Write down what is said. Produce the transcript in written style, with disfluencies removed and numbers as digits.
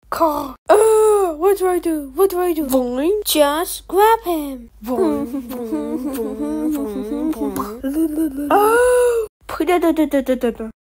Car. What do I do? What do I do? Boing. Just grab him. Boing, boing, boing, boing, boing. Oh!